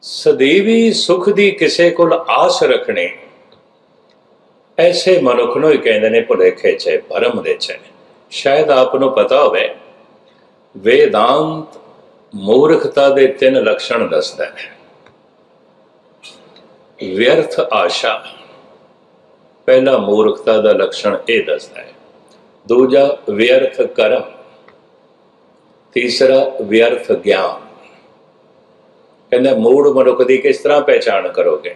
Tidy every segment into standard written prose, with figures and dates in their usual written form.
सदैवी सुख दी किसे कोल आस रखनी, ऐसे मनुख नूं ही कहंदे ने भुलेखे च भरम दे च। शायद आपनूं पता होवे वेदांत मूर्खता दे 3 लक्षण दसदा है। व्यर्थ आशा पहला मूर्खता दा लक्षण यह दसदा है। दूजा व्यर्थ कर्म, तीसरा व्यर्थ ज्ञान। कहना मूढ़ मनुख की किस तरह पहचान करोगे?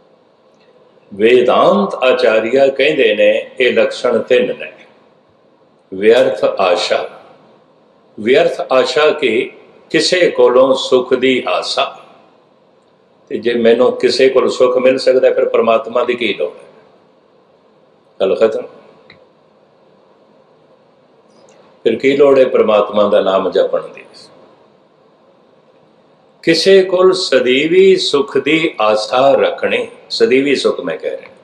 वेदांत आचार्य कहते ने ये लक्षण 3 ने। व्यर्थ आशा, व्यर्थ आशा की किसे कोलों सुख दी आशा। ते जे मैनू किसे को सुख मिल सकता है फिर परमात्मा की की लोड़ है? गल खत्म। फिर की लोड़ है परमात्मा का नाम जपण दी? किसे कोल सदीवी सुख दी आशा रखनी। सदीवी सुख मैं कह रहा,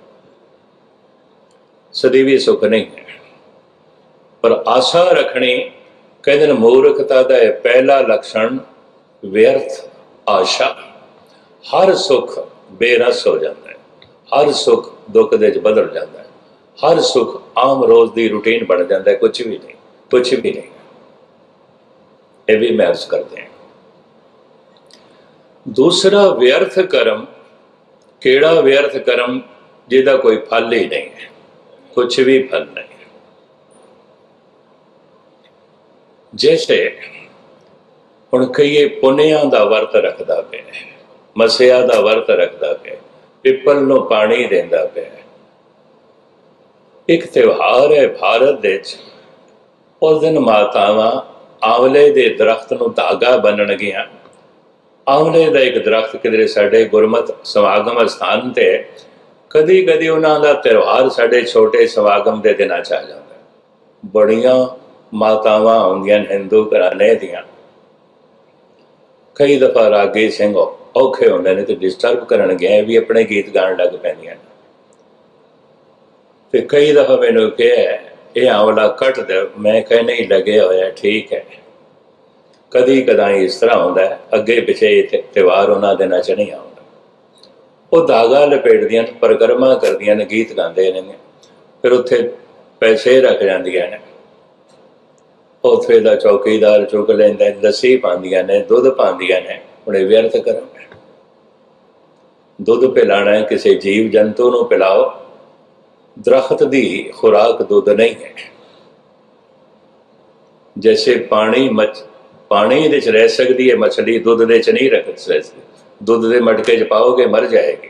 सदीवी सुख नहीं है पर आशा रखनी। कहते मूर्खता का पहला लक्षण व्यर्थ आशा। हर सुख बेरस हो जाता है, हर सुख दुख दे बदल जाता है, हर सुख आम रोज की रूटीन बन जाता है। कुछ भी नहीं, कुछ भी नहीं। ये भी मैं अर्ज करते हैं। दूसरा व्यर्थ कर्म। केड़ा व्यर्थ कर्म? जिहदा कोई फल ही नहीं है, कुछ भी फल नहीं। जैसे हुण कईए पुनिया का वर्त रखता पे, मसिया का वर्त रखता पे, पिपल नूं पानी देंदा पे। एक त्योहार है भारत देच, उस दिन मातावां आंवले दे दरख्त नूं धागा बन्नण गियां। आंवले का एक दरख्त किधरे साडे गुरमत समागम स्थान ते कदी कदी उन्हां दा त्यौहार साडे छोटे समागम के दिनां च आ जाता है। बड़ियां मातावां आउंदियां हिंदू घराने दियां। कई दफा रागी सिंह औखे होंदे ने ते डिस्टर्ब करन गए भी अपने गीत गाण लग पैंदियां। ते कई दफा मैनूं कहा ये आंवला कट दो, मैं कह नहीं लगे होया ठीक है। कदी कदाई इस तरह होंदा है, अगे पिछे त्यौहार उन्हां दिनां च नहीं आउंदा। वो धागा लपेटदियां, परिक्रमा करदियां ने, गीत गांदे ने, फिर उत्थे पैसे रख जांदियां ने। उत्थे दा चौकीदार चुक लैंदा, लस्सी पांदियां ने, दुध पांदियां ने। हुण इह व्यर्थ कर्म है। दुध पिलाना है किसी जीव जंतु नूं पिलाओ। दरख्त दी खुराक दुध नहीं है। जैसे पानी पानी दे रह सकती है मछली, दुध दे नहीं रह सकती। दुध के मटके च पाओगे मर जाएगी।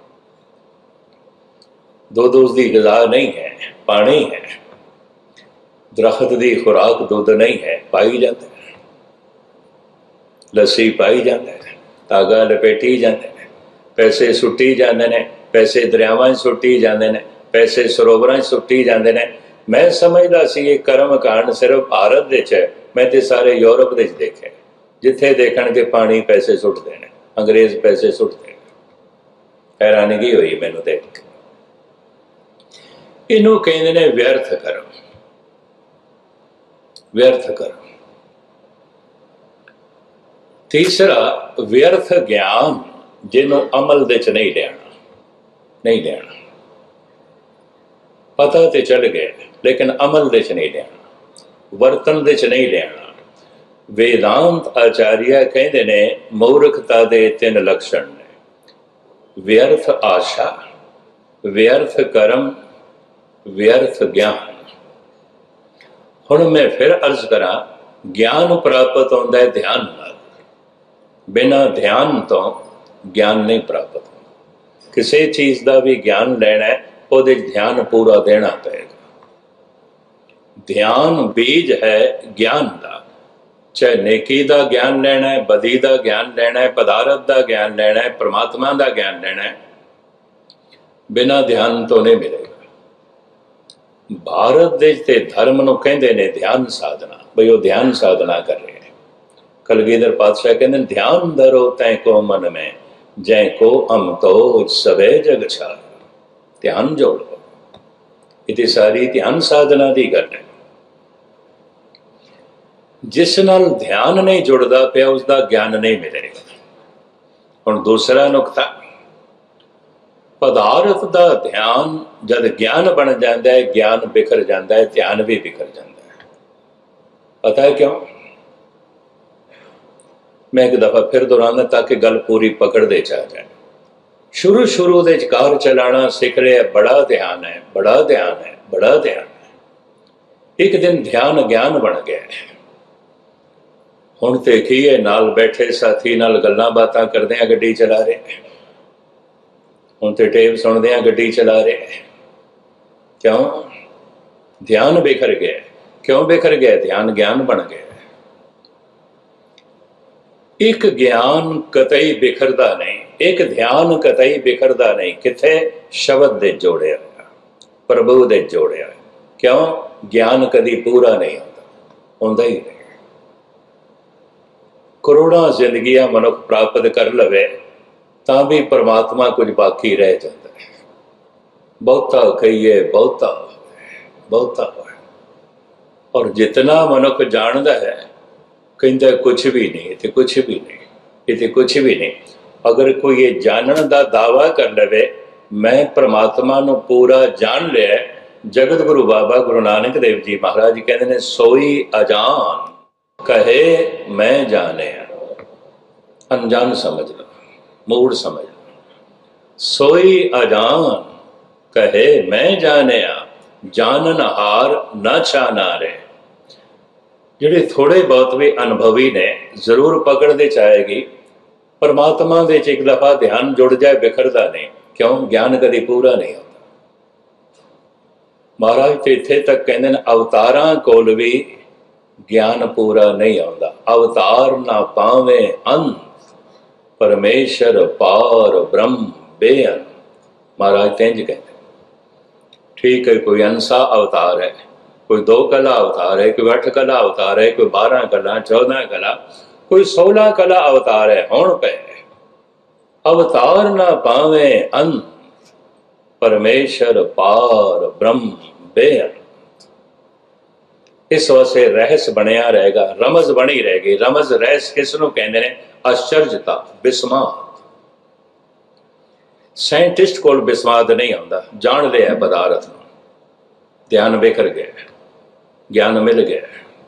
दुध उसकी ग़िज़ा नहीं है, पानी है। दरख्त की खुराक दुध नहीं है, पाई जाता है। लस्सी पाई जाता है, धागा लपेटी जाते हैं, पैसे सुट्टी जाते हैं, पैसे दरियावां सुट्टी जाते हैं, पैसे सरोवरां सुट्टी जाते हैं। मैं समझदा सी ये कर्म कांड सिर्फ भारत विच है। मैं तो सारे यूरोप विच देखे, जिथे देखणगे पानी पैसे सुटते हैं, अंग्रेज पैसे सुटते हैं। हैरानगी हुई मैनूं देख के। इनू कहंदे ने व्यर्थ कर्म। व्यर्थ कर्म। तीसरा व्यर्थ ज्ञान, जिन्हों अमल दे च नहीं लेना। नहीं लेना, पता तो चल गए लेकिन अमल दे च नहीं लेना, वर्तन दे च नहीं लेना। वेदांत आचार्य कहते ने मूर्खता दे 3 लक्षण ने। व्यर्थ आशा, व्यर्थ कर्म, व्यर्थ ज्ञान। हुण मैं फिर अर्ज करा, ज्ञान प्राप्त होता है ध्यान नाल। बिना ध्यान तो ज्ञान नहीं प्राप्त होता। किसी चीज़ का भी ज्ञान लेना है, उहदे ध्यान पूरा देना पड़ेगा। ध्यान बीज है ज्ञान का। चाहे नेकी का ज्ञान लेना है, बदी का ज्ञान लेना है, पदार्थ का ज्ञान लेना है, परमात्मा का ज्ञान लेना है, बिना ध्यान तो नहीं मिलेगा। भारत देश के धर्म नूं कहंदे ने ध्यान साधना, बई वो ध्यान साधना कर रहे हैं। कलगीधर पातशाह कहते हैं ध्यान धरो तै को मन में, जै को अमतो सबे जग छाए। ध्यान जोड़ लो। ये सारी ध्यान साधना की गल है। जिस नाल ध्यान नहीं जुड़ता पिया उसका ज्ञान नहीं मिलेगा। हुण दूसरा नुकता, पदार्थ का ध्यान जब ज्ञान बन जाता है, ज्ञान बिखर जाता है, ध्यान भी बिखर जाता है। पता है क्यों? मैं एक दफा फिर दोहराना ताकि गल पूरी पकड़ दे जा जाए। शुरू शुरू दे कार चलाना सीख रहे, बड़ा ध्यान है, बड़ा ध्यान है, बड़ा ध्यान है। एक दिन ध्यान ज्ञान बन गया। हुण ते की है, नाल बैठे साथी नाल गल्लां बातां करदे आ गड्डी चला रहे, हुण ते टेप सुनदे आ गड्डी चला रहे। क्यों? ध्यान बिखर गया। क्यों बिखर गया? ध्यान ज्ञान बन गया। एक ज्ञान कतई बिखरदा नहीं, एक ध्यान कतई बिखरदा नहीं। किथे? शब्द दे जोड़े होया, प्रभु दे जोड़े होया। क्यों? ज्ञान कदी पूरा नहीं होता ही नहीं। करोड़ों जिंदगियां मनुख प्राप्त कर लवे तां भी परमात्मा कुछ बाकी रह जाता है। बहुता कहिए, बहुता बहुता। और जितना मनुख जानता है कहता कुछ भी नहीं, इतने कुछ भी नहीं, इतने कुछ भी नहीं। अगर कोई ये जानन का दावा कर लवे मैं परमात्मा नूं पूरा जान लिया, जगत गुरु बाबा गुरु नानक देव जी महाराज कहते हैं सोई अजान कहे मैं जाने। अनजान समझ लो, मूड समझ लो। सोई अजान कहे मैं जाने, जानन हार न छाना रे। ਜਿਹੜੇ थोड़े बहुत भी अनुभवी ने जरूर पकड़ते चाहेगी। परमात्मा दे एक दफा ध्यान जुड़ जाए बिखरदा नहीं। क्यों? ज्ञान कभी पूरा नहीं होता। महाराज तो इत्थे तक कहते हैं अवतारां कोल भी ज्ञान पूरा नहीं आता। अवतार ना पावे अंत, परमेश्वर पार ब्रह्म बेअंत। महाराज तेंज कहते। ठीक है, कोई अंसा अवतार है, कोई 2 कला अवतार है, कोई 8 कला अवतार है, कोई 12 कला, 14 कला, कोई 16 कला अवतार है। हुण पे अवतार ना पावे अंत, परमेश्वर पार ब्रह्म बेअंत। इस वास्ते रहस्य बनिया रहेगा, रमज बनी रहेगी। रमज रहस्य किसनों कहते हैं? आश्चर्यता, विस्माद। साइंटिस्ट को विस्माद नहीं आता, जान लिया पदार्थ, ध्यान बिखर गया, ज्ञान मिल गया।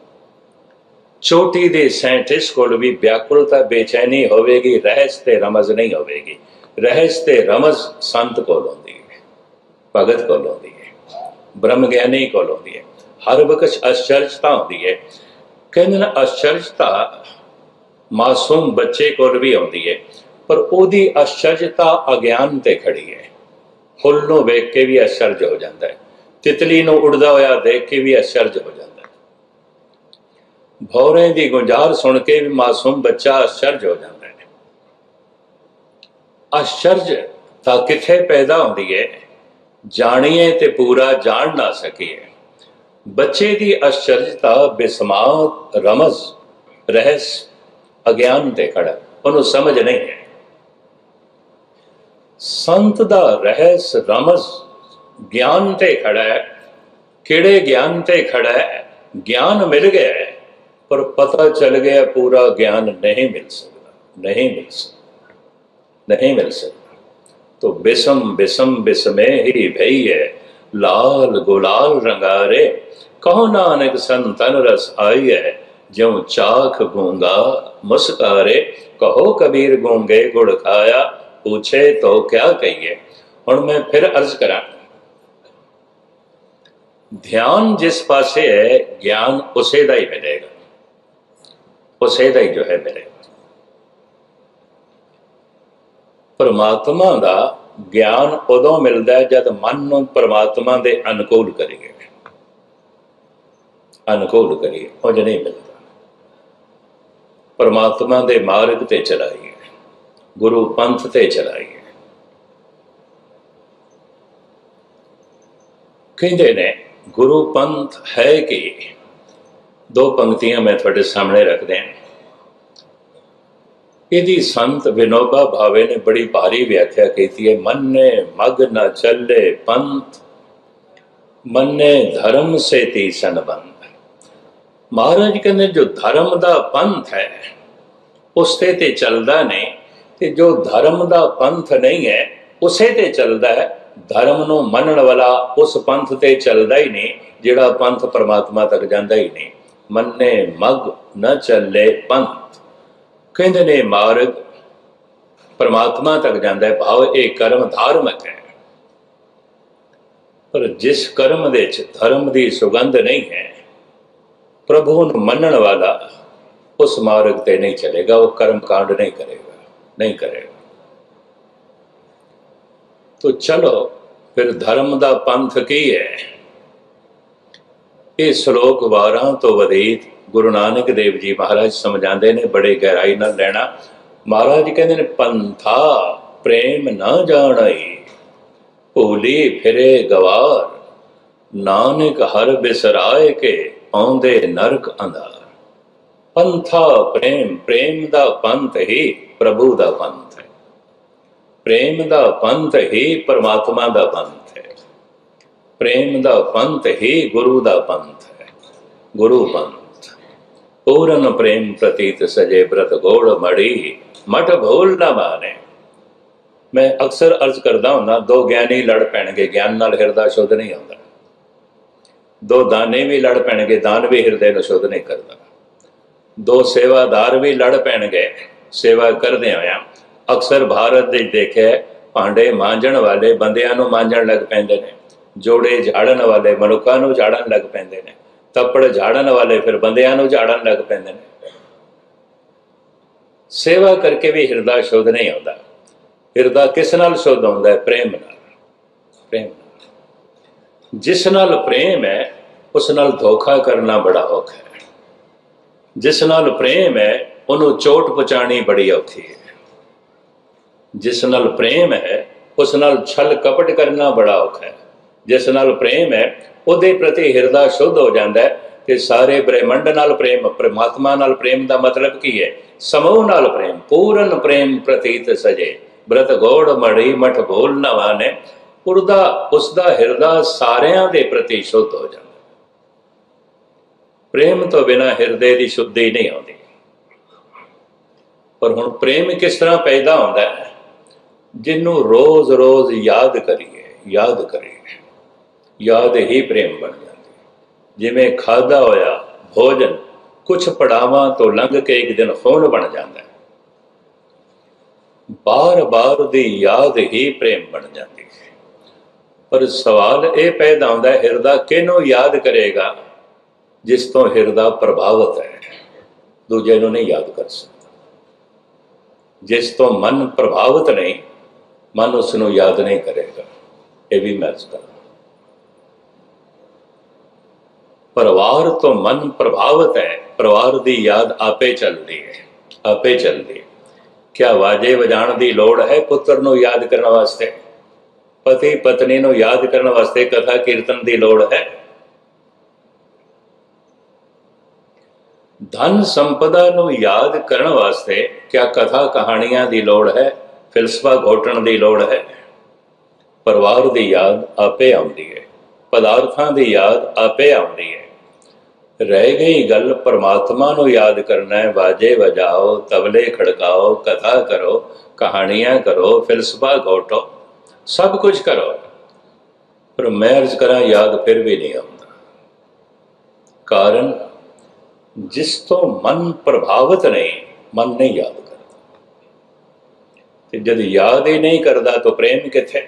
चोटी दे साइंटिस्ट को भी व्याकुलता बेचैनी होगी, रहस्य ते रमज नहीं होगी। रहस्य ते रमज संत को होंदी है, भगत को होंदी है, ब्रह्म ज्ञानी को होंदी है। हर वक्त आश्चर्यता होती है। कहते ना आश्चर्यता मासूम बच्चे को भी आती है, पर ओदी आश्चर्यता अज्ञान ते खड़ी है। फुल नूं वेख के भी आश्चर्य हो जाता है, तितली नूं उड़दा होया देख के भी आश्चर्य हो जाता है, भौरे की गुंजार सुन के भी मासूम बच्चा आश्चर्य हो जाता है। आश्चर्यता किथे पैदा होती है? जानिए ते पूरा जान ना सकिए। बच्चे की आश्चर्यता बेसमाद रमज रहस्य अज्ञान ते खड़ा, उन्होंने समझ नहीं है। संत दा रहस्य रमज ज्ञान ते खड़ा है। किड़े ज्ञान ते खड़ा है? ज्ञान मिल गया है पर पता चल गया पूरा ज्ञान नहीं मिल सकता, नहीं मिल सकता, नहीं मिल सकता। तो बिसम बिसम बिसमे ही भई है, लाल गुलाल रंगारे, कहो नानक संतन रस आई है, ज्यों चाख गूंगा मुस्कारे, कहो कबीर गूंगे गुड़ खाया, पूछे तो क्या कहिए। हुण मैं फिर अर्ज करा, ध्यान जिस पासे है ज्ञान उसे दा ही मिलेगा, उसे दा ही जो है मिलेगा। परमात्मा का ज्ञान उदों मिलता है जब मन नूं परमात्मा के अनुकूल करिए, अनुकूल करिए, उंज नहीं मिलता। परमात्मा के मार्ग ते चलाइए, गुरु पंथ ते चलाइए। कहते ने गुरु पंथ है कि, दो पंक्तियां मैं थोड़े सामने रख दें। यदि संत विनोबा भावे ने बड़ी भारी व्याख्या की है, मन्ने मग न चले पंथ, मन्ने धर्म से तीसन बंध। महाराज कहते जो धर्म का पंथ है उसते ते चलदा नहीं, ਤੇ ਜੋ ਧਰਮ ਦਾ ਪੰਥ ਨਹੀਂ ਹੈ ਉਸੇ ਤੇ ਚੱਲਦਾ ਹੈ। ਧਰਮ ਨੂੰ ਮੰਨਣ ਵਾਲਾ ਉਸ ਪੰਥ ਤੇ ਚੱਲਦਾ ਹੀ ਨਹੀਂ ਜਿਹੜਾ ਪੰਥ ਪਰਮਾਤਮਾ ਤੱਕ ਜਾਂਦਾ ਹੀ ਨਹੀਂ। ਮੰਨੇ ਮਗ ਨਾ ਚੱਲੇ ਪੰਥ, ਕਹਿੰਦੇ ਨੇ ਮਾਰਗ ਪਰਮਾਤਮਾ ਤੱਕ ਜਾਂਦਾ ਹੈ। ਭਾਵ ਇਹ ਕਰਮ ਧਾਰਮਿਕ ਹੈ, ਪਰ ਜਿਸ ਕਰਮ ਦੇ ਵਿੱਚ ਧਰਮ ਦੀ ਸੁਗੰਧ ਨਹੀਂ ਹੈ, ਪ੍ਰਭੂ ਨੂੰ ਮੰਨਣ ਵਾਲਾ ਉਸ ਮਾਰਗ ਤੇ ਨਹੀਂ ਚਲੇਗਾ, ਉਹ ਕਰਮ ਕਾਂਡ ਨਹੀਂ ਕਰੇਗਾ। तो चलो फिर धर्म का पंथ की है। ये श्लोक 12 तो वधीक गुरु नानक देव जी महाराज समझाते ने, बड़े गहराई नाल लेना। महाराज कहते ने पंथा प्रेम न जानाई, भूली फिरे गवार, नानक हर बिसराए के आउंदे नरक अंधार। पंथा प्रेम, प्रेम दा पंथ ही प्रभु दा पंथ है, प्रेम दा पंथ ही परमात्मा दा पंथ है, प्रेम दा पंथ ही गुरु दा पंथ है, गुरु पंथ। पूरन प्रेम प्रतीत सजे ब्रत गोड़ मड़ी, मठ भूल न माने। मैं अक्सर अर्ज करता हूं, दो ज्ञानी लड़ पैणगे, ज्ञान नाल हिरदा शुद्ध नहीं होता। दो दाने भी लड़ पैणगे, दान भी हिरदे नूं शुद्ध नहीं करता। दो सेवादार भी लड़ पैणगे, सेवा करदे होया अक्सर भारत ਦੇ ਦੇਖਿਆ ਭਾਂਡੇ ਮਾਂਜਣ ਵਾਲੇ ਬੰਦਿਆਂ ਨੂੰ ਮਾਂਜਣ ਲੱਗ ਪੈਂਦੇ ਨੇ, ਜੋੜੇ ਝਾੜਨ ਵਾਲੇ ਮਨੁੱਖਾਂ ਨੂੰ ਝਾੜਨ ਲੱਗ ਪੈਂਦੇ ਨੇ, ਤੱਪੜ ਝਾੜਨ ਵਾਲੇ ਫਿਰ ਬੰਦਿਆਂ ਨੂੰ ਝਾੜਨ ਲੱਗ ਪੈਂਦੇ ਨੇ। ਸੇਵਾ ਕਰਕੇ ਵੀ ਹਿਰਦਾ ਸ਼ੁੱਧ ਨਹੀਂ ਹੁੰਦਾ। ਹਿਰਦਾ ਕਿਸ ਨਾਲ ਸ਼ੁੱਧ ਹੁੰਦਾ ਹੈ? ਪ੍ਰੇਮ ਨਾਲ। ਪ੍ਰੇਮ ਨਾਲ। ਜਿਸ ਨਾਲ ਪ੍ਰੇਮ ਹੈ ਉਸ ਨਾਲ ਧੋਖਾ ਕਰਨਾ ਬੜਾ ਔਖਾ ਹੈ। ਜਿਸ ਨਾਲ ਪ੍ਰੇਮ ਹੈ ਉਹਨੂੰ ਚੋਟ ਪਹੁੰਚਾਉਣੀ ਬੜੀ ਔਖੀ ਹੈ। जिस नाल प्रेम है उस नाल छल कपट करना बड़ा औखा है। जिस नाल प्रेम है उहदे प्रति हिरदा शुद्ध हो जाता है कि सारे ब्रह्मंड नाल प्रेम, परमात्मा नाल प्रेम का मतलब की है? समूह नाल प्रेम। पूरन प्रेम प्रतीत सजे ब्रत गौड़ मड़ी, मठ भूल न माने। उसका हिरदा सारियां दे प्रति शुद्ध हो जाता। प्रेम तो बिना हिरदे की शुद्धि नहीं आती। पर हुण प्रेम किस तरह पैदा होता है? जिन्हों रोज रोज याद करिए, याद ही प्रेम बन जाती। जिमें खादा होया भोजन कुछ पड़ावां तो लंघ के एक दिन खून बन जाता है। बार बार दी याद ही प्रेम बन जाती है। पर सवाल ये पैदा होता है, हिरदा किहनूं याद करेगा? जिस तो हिरदा प्रभावित है, दूजे नूं नहीं याद कर सकता। जिस तो मन प्रभावित नहीं, मन उसनूं याद नहीं करेगा। ये भी मैं करा। परिवार तो मन प्रभावित है, परिवार की याद आपे चलती है, आपे चलती है। क्या वाजे वजाण की लोड़ है पुत्र नूं याद करने वास्ते? पति पत्नी नूं याद करने वास्ते कथा कीर्तन की लोड़ है? धन संपदा नूं याद करने वास्ते क्या कथा कहानियां की लोड़ है? फिलसफा घोटण की लोड़ है? परिवार की याद आपे आउंदी है, पदार्थां की याद आपे आउंदी है। रह गई गल परमात्मा नूं याद करना है। बाजे बजाओ, तबले खड़काओ, कथा करो, कहानियां करो, फिलसफा घोटो, सब कुछ करो, पर मैं अर्ज करा याद फिर भी नहीं आउंदा। कारण जिस तो मन प्रभावित नहीं, मन नहीं याद करता। जब याद ही नहीं करता तो प्रेम किथे?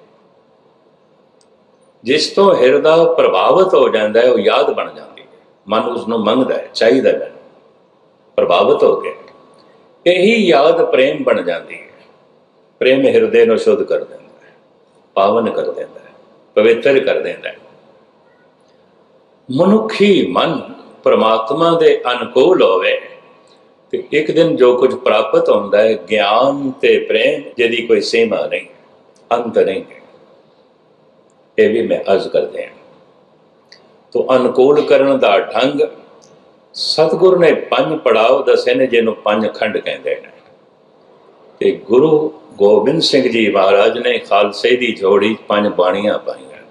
जिस तो हिरदा प्रभावित हो जाता है वो याद बन जाती है। मन उसनों मंगता है, चाहिए मैंने, प्रभावित हो गया, यही याद प्रेम बन जाती है। प्रेम हिरदे नूं शुद्ध कर देता है, पावन कर देता है, पवित्र कर देता है। मनुखी मन परमात्मा दे अनुकूल होवे तो एक दिन जो कुछ प्राप्त होता है, ज्ञान ते प्रेम जिहदी कोई सीमा नहीं, अंत नहीं है। ये भी मैं अर्ज कर दें। तो अनुकूल करने का ढंग सतगुरु ने 5 पड़ाव दसे ने, जिन्हों 5 खंड कहते हैं। ते गुरु गोबिंद सिंह जी महाराज ने खालसे की जोड़ी 5 बाणियां पाईयां।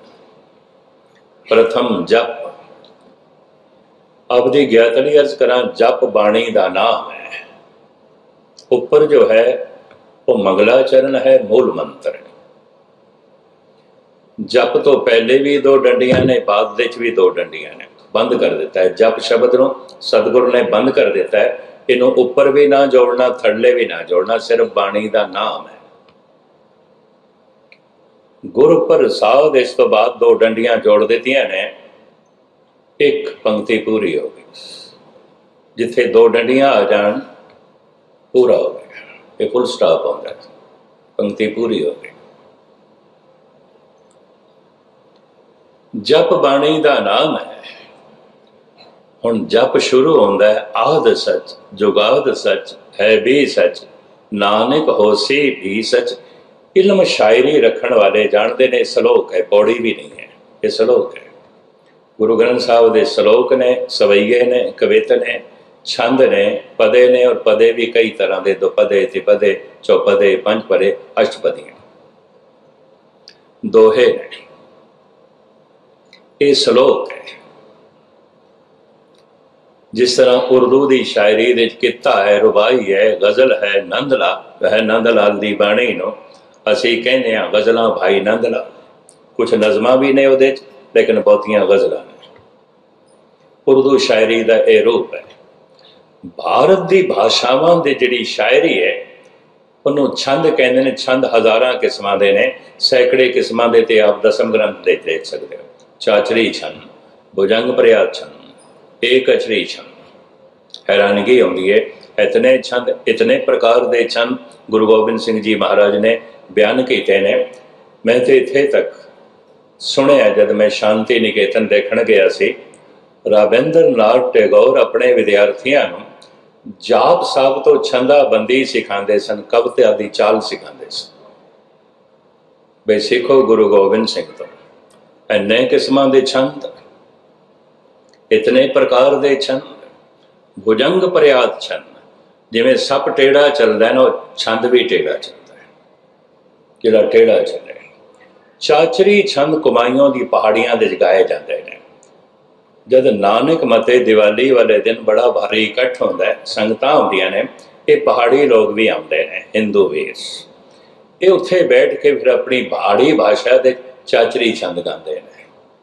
प्रथम जप। आपकी ज्ञातली अर्ज करा, जप बाणी का नाम है। ऊपर जो है वो मंगलाचरण है, मूल मंत्र है। जप तो पहले भी दो डंडियां ने, बाद विच भी दो डंडियां ने, बंद कर दिता है। जप शब्द नूं सतगुरु ने बंद कर दिता है। इनू उपर भी ना जोड़ना, थड़ले भी ना जोड़ना, सिर्फ बाणी का नाम है। गुर प्रसाद इस तो बाद दो डंडियां जोड़ दित्तियां ने, एक पंक्ति पूरी हो गई। जिथे दो डंडियां आ जान पूरा हो गया, ये फुल स्टॉप होता है, पंक्ति पूरी हो गई। जप बाणी का नाम है। हुण जप शुरू होंदा है, आद सच जुगाद सच है भी सच, नानक होसी भी सच। इल्म शायरी रखण वाले जानते ने सलोक है, पौड़ी भी नहीं है, ये सलोक है। गुरु ग्रंथ साहब के सलोक ने, सवैये ने, कवित ने, छंद ने, पदे ने, और पदे भी कई तरह के, दुपदे, त्रिपदे, चौपदे, पंचपदे, अष्टपदियां, दोहे ने। ये सलोक है। जिस तरह उर्दू की शायरी दे किता है, रुबाई है, गज़ल है, नंदला वह नंद लाल दी बाणी नूं असीं कहने आ गज़लां भाई नंद लाल। कुछ नज़मां भी ने उहदे च, लेकिन बहुतियां गज़लां ने। उर्दू शायरी का यह रूप है। भारत की भाषावां दी जिहड़ी शायरी है, उन्होंने छंद कहते हैं। छंद हज़ारां किस्मां दे ने, सैकड़े किस्मां दे ते आप दसम ग्रंथ दे देख सकते हो। चाचरी छंद, भुजंग प्रयात छंद, एक अचरी छंद। हैरानगी आती है, इतने छंद, इतने प्रकार के छंद गुरु गोबिंद सिंह जी महाराज ने बयान किए ने। मैं तो इत्थे तक सुनिया, जब मैं शांति निकेतन देखण गया सी, राबिंद्र नाथ टैगोर अपने विद्यार्थियों नूं जाप साहब तो छंदाबंदी सिखाते सन, कविता दी चाल सिखाते सन। बे सिखो गुरु गोबिंद सिंह तो। इन्ने किस्मां दे छंद, इतने प्रकार दे छंद, भुजंग प्रयात छंद। जिवें सप टेढ़ा चलता है ना, छंद भी टेढ़ा चलता है, जिहड़ा टेढ़ा चले। चाचरी छंद कुमाइयों की पहाड़ियां दे गाए जाते हैं। जद नानक मते दिवाली वाले दिन बड़ा भारी इकट्ठ होता है, संगतां आउंदियां ने, ये पहाड़ी लोग भी आउंदे ने, हिंदू वीर। ये उत्थे बैठ के फिर अपनी पहाड़ी भाषा दे चाचरी छंद गाते हैं।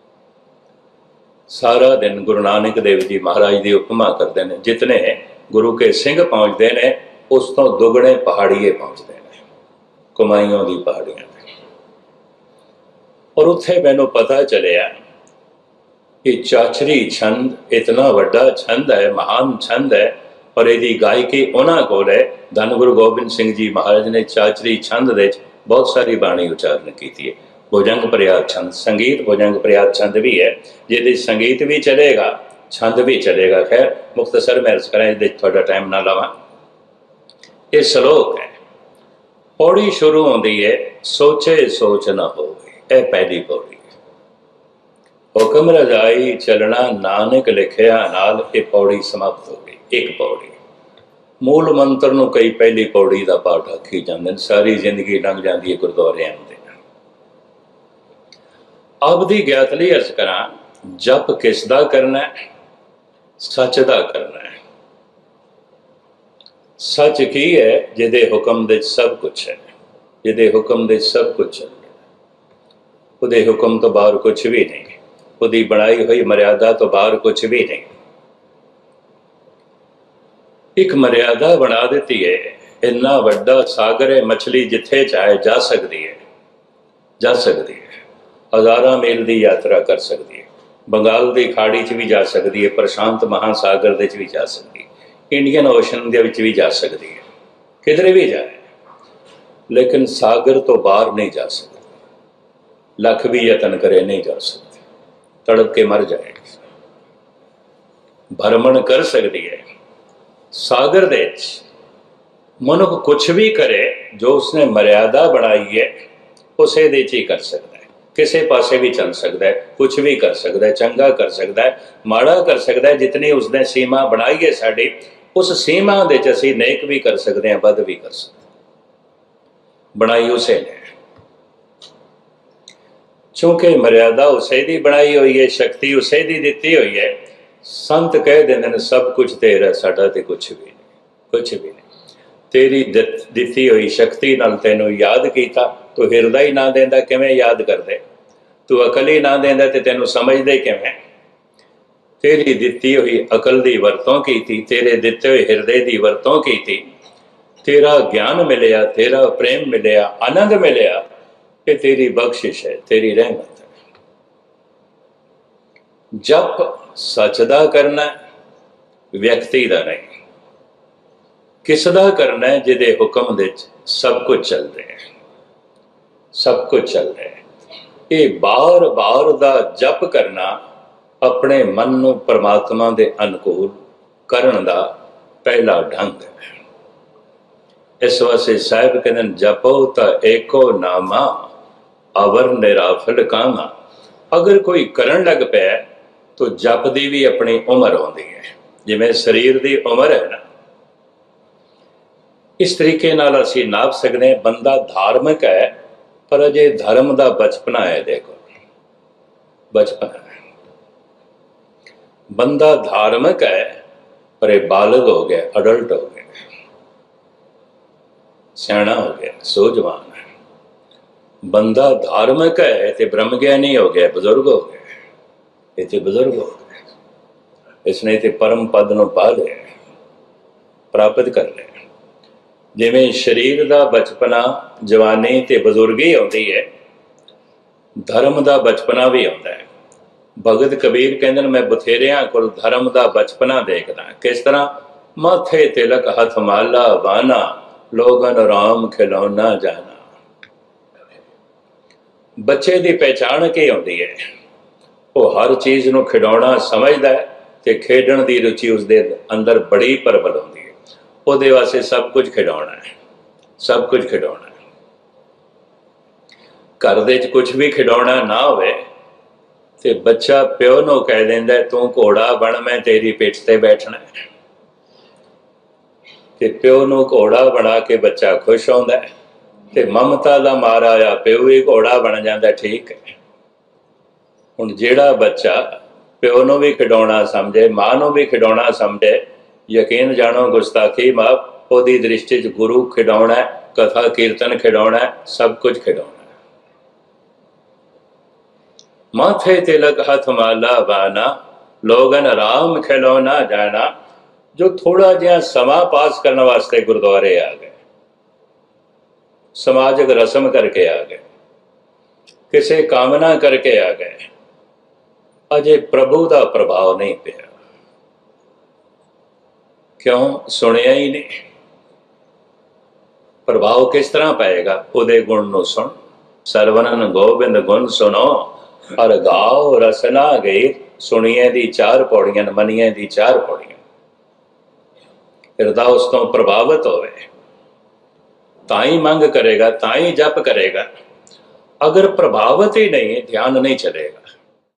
सारा दिन गुरु नानक देव जी महाराज की उपमा करते हैं। जितने गुरु के सिंह पहुँचते हैं, उस तो दुगने पहाड़िए पहुँचते हैं, कुमाइयों की पहाड़ियां। और उत्थे मैनू पता चलिया कि चाचरी छंद इतना वड्डा छंद है, महान छंद है, और यदि गायकी उन्होंने कोल है। धन गुरु गोबिंद सिंह जी महाराज ने चाचरी छंद दे बहुत सारी बाणी उच्चारण की है। भुजंग प्रयात छंद, संगीत भुजंग प्रयात छंद भी है, जिहदे संगीत भी चलेगा, छंद भी चलेगा। खैर मुख्तसर मैं अर्ज करें, थोड़ा टाइम ना लवां। ये सलोक है। पौड़ी शुरू होती है, सोचे सोच न होवे, यह पहली पौड़ी। हुक्म रजाई चलना नानक लिखिया नाल, ये पौड़ी समाप्त हो गई। एक पौड़ी। मूल मंत्र नूं कई पहली पौड़ी का पाठ आखी जाते हैं। सारी जिंदगी लंघ जाती है गुरुद्वारे आउंदे। अब दी ज्ञात लई अर्ज करा, जप किसदा करना है? सच दा करना है। सच की है? जिहदे हुक्म दे सब कुछ है, जिहदे हुक्म दे सब कुछ है। उहदे हुक्म तो बाहर कुछ भी नहीं, उहदी बनाई हुई मर्यादा तो बाहर कुछ भी नहीं। एक मर्यादा बना दी है। इन्ना वड्डा सागर है, मछली जिथे चाहे जा सकती है, जा सकती है। हज़ारां मील की यात्रा कर सकती है, बंगाल की खाड़ी च भी जा सकती है, प्रशांत महासागर दे भी जा सकती है, इंडियन ओशन दे विच भी जा सकती है, किधरे भी जाए, लेकिन सागर तो बाहर नहीं जा सकती। लख भी यतन करे नहीं जा सकती, तड़प के मर जाएगी। भ्रमण कर सकती है सागर दे मनुख, कुछ भी करे जो उसने मर्यादा बनाई है उसे दे ही कर सकता है। किसी पासे भी चल सकता है, कुछ भी कर सकता है, चंगा कर सकता है, माड़ा कर सकता है। जितनी उसने सीमा बनाई है साड़ी, उस सीमा दे असीं नेक भी कर सकते हैं, बद भी कर सकते हैं। बनाई उसे ने, चूंकि मर्यादा उसे दी बनाई हुई है, शक्ति उसे दी दिती हुई है। संत कह देंगे सब कुछ तेरा, साडा ते कुछ भी नहीं, कुछ भी नहीं। तेरी दिती हुई शक्ति नाल तैनूं याद किया, तू हिरदा ही ना देंदा किवें याद करदे, तू अकल ही ना देंदा ते तैनूं समझदे किवें। तेरी दिती हुई अकल की वरतों की, तेरे दिते हुए हिरदे की वरतों की, तेरा ज्ञान मिलिया, तेरा प्रेम मिलिया, आनंद मिलिया, ये तेरी बख्शिश है, तेरी रहमत है। जप सच दा करना, व्यक्ति दा नहीं। किस दा करना है? जिहदे हुक्म दे सब कुछ चल रहा है, सब कुछ चल रहा है। ये बार बार दा जप करना अपने मन नूं परमात्मा दे अनुकूल करन दा पहला ढंग है। इस वास्ते साहिब कहते जपो तो एको नामा अवर निराफल कामा। अगर कोई करन लग पे तो जप की भी अपनी उम्र आती है, जिवें शरीर की उम्र है ना, इस तरीके नाल असीं नाप सकते हैं। बंदा धार्मिक है पर अजे धर्म का बचपना है। देखो बचपना है, बंदा धार्मिक है पर यह बालग हो गया, अडल्ट हो गया, सियाणा हो गया, सूझवान है। बंदा धार्मिक है तो ब्रह्म ज्ञानी हो गया, बुजुर्ग हो गया, ये बुजुर्ग हो गया, इसने तो परम पद नूं पा लिया, प्राप्त कर लिया। जिवें शरीर का बचपना जवानी ते बुजुर्गी आती है, धर्म का बचपना भी आता है। भगत कबीर कहते हैं मैं बथेरिया को धर्म का बचपना देखदा। किस तरह? माथे तिलक हथ माला बाना, लोगन राम खिलौना जाना। बच्चे की पहचान की होती है? वो हर चीज़ नूं खिडौना समझदा है ते खेडण की रुचि उसके अंदर बड़ी प्रबल होती है। ਉਹਦੇ वास्ते सब कुछ खिडौना है, सब कुछ खिडौना है। घर दे कुछ भी खिडौना ना होवे ते बच्चा प्यो नूं कह देंदा तू घोड़ा बन, मैं तेरी पिठ ते बैठना है। ते प्यो नूं घोड़ा बना के बच्चा खुश होंदा है, ते ममता दा मारा आ प्यो भी घोड़ा बन जाता। ठीक है, हुण जिहड़ा बच्चा प्यो नूं भी खिडौना समझे, मां नूं भी खिडौना समझे, यकीन जानो गुस्ताखी माफ ओदी दृष्टि च गुरु खिडौना है, कथा कीर्तन खिडौना है, सब कुछ खिडौना है। माथे तिलक हथ माला बाना, लोगन राम खिलौना जाना। जो थोड़ा जिहा समा पास करने वास्ते गुरुद्वारे आ गए, समाजिक रस्म करके आ गए, किसी कामना करके आ गए, अजे प्रभु का प्रभाव नहीं पिया। क्यों? सुनिया ही नहीं। प्रभाव किस तरह पाएगा? उदे गुण नूं सुन, सरवणन गोबिंद गुण सुनो, और गाओ रसना गई। सुनिए दी 4 पौड़ियां, मनिए दी 4 पौड़ियां। हिरदा उस तो प्रभावित होवे ताई मंग करेगा, ताई जप करेगा। अगर प्रभावित ही नहीं, ध्यान नहीं चलेगा।